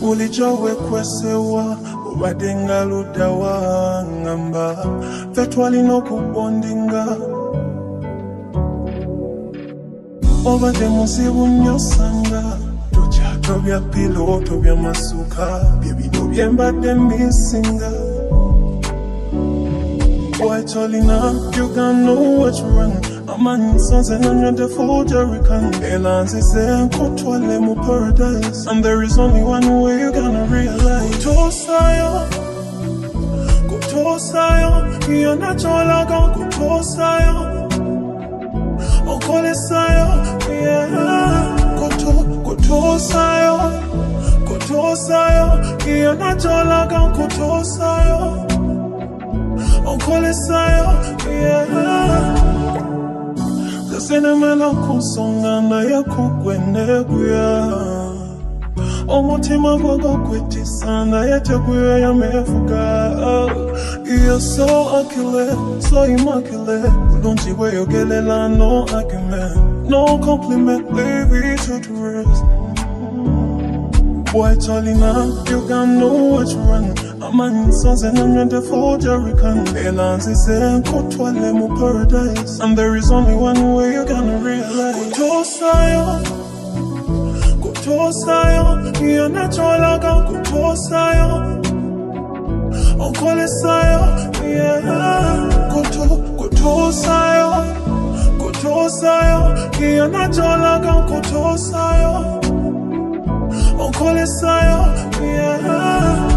ulijowe kwesewa ubadenga ludawa ngamba fetwali no kubondinga obade musibu nyosanga tochato bya piloto bya masuka bibino byembadde mbisinga boy tolina you can know what you run Aman sons and on the full Jerican Elanzi say Kotwale mu paradise and there is only one way you're gonna realize Kutosayo You're not Jolaga Kutosayo Okolesayo yeah Kutosayo You're not Jolaga Kutosayo Okolesayo yeah Senemela kusonga na yakugwene kuya Omutima gwago kwetisa na yateguya ya mefuga You're so accurate, so immaculate Ulunji we yogelela no argument No compliment, leave it to the rest Boy Tolina, you can know what you run Aman sons and on the full Jerican Elanzi say Kotwale mu paradise and there is only one way you're gonna realize Kutosayo You're not Jolaga Kutosayo Okolesayo yeah Kutosayo You're not Jolaga Kutosayo Okolesayo yeah